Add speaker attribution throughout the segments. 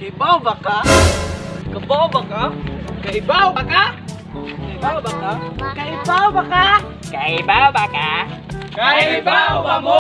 Speaker 1: Kaibaw ba ka? Kabaw ba ka? Kaibaw ba ka? Kaibaw ba ka? Kaibaw ba ka?
Speaker 2: Kaibaw ba ka?
Speaker 1: Kaibaw ba mo?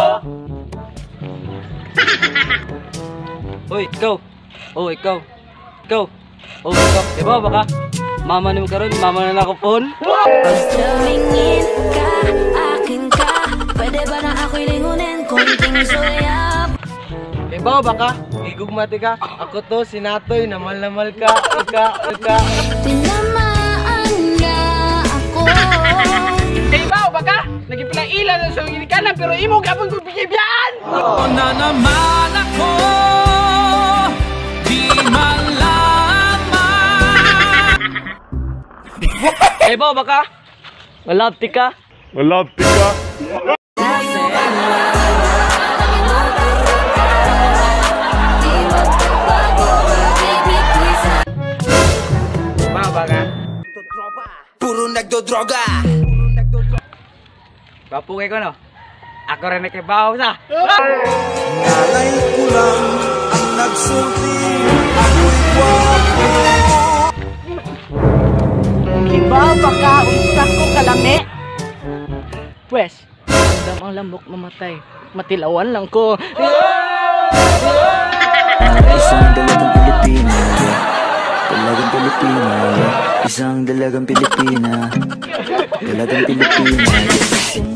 Speaker 2: Uy, ikaw. Oh, ikaw. Ikaw. Oh, ikaw. Kaibaw ba ka? Mama ni mo karon, mama na ako phone.
Speaker 3: Tumingin ka, akin ka. Pwede ba na ako'y lingunin konting soya?
Speaker 1: Kaibaw ba ka? Gigugmati ka? Ako to, si Natoy, namal ka. Ika.
Speaker 3: Tinamaan niya ako.
Speaker 1: Kaibaw ba ka? Nagipilang ilan ng sungin ka lang, pero imo gabang kong bigibiyaan!
Speaker 4: Na naman ako, di malaman.
Speaker 2: Kaibaw ba ka? Malapti ka?
Speaker 1: Kaibaw ba ka?
Speaker 4: Puro nagdodroga.
Speaker 2: Papugay ko no? Ako rin na kaibaw sa.
Speaker 4: Nalay ko lang ang nagsulti. Ako'y wapo.
Speaker 1: Kaibaw ba ka? Unsa ko kalami? Pwes, andam ang lamok mamatay. Matilawan lang ko.
Speaker 5: Isang dalagang Pilipina, dalagang Pilipina, isang dalagang Pilipina, dalagang Pilipina.